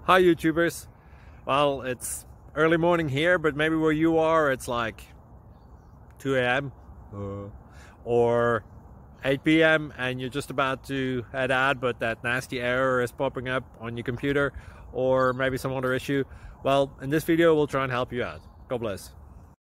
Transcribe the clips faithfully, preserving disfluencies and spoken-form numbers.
Hi YouTubers. Well, it's early morning here, but maybe where you are it's like two A M uh, or eight P M and you're just about to head out, but that nasty error is popping up on your computer, or maybe some other issue. Well, in this video we'll try and help you out. God bless.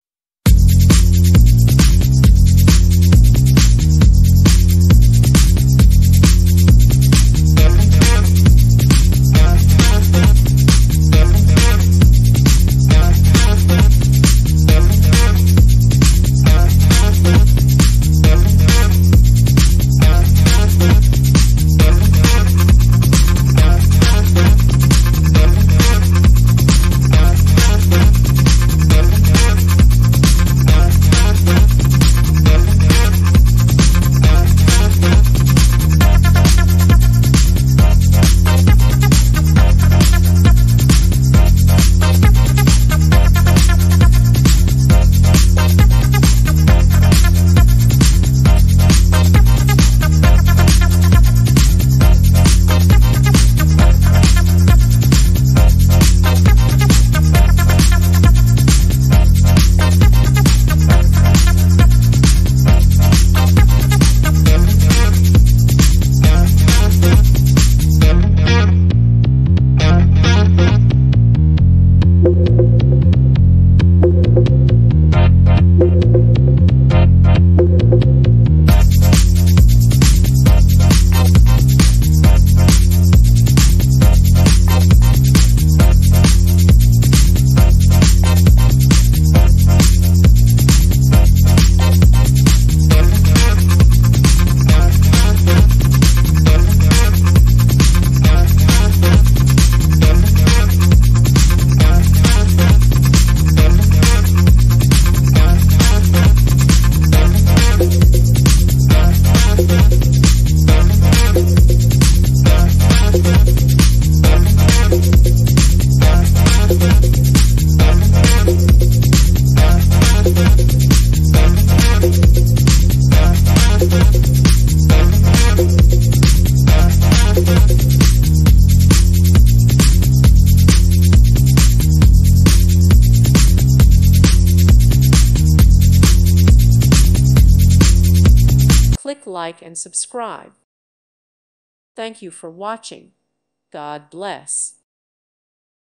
Click like and subscribe. Thank you for watching. God bless.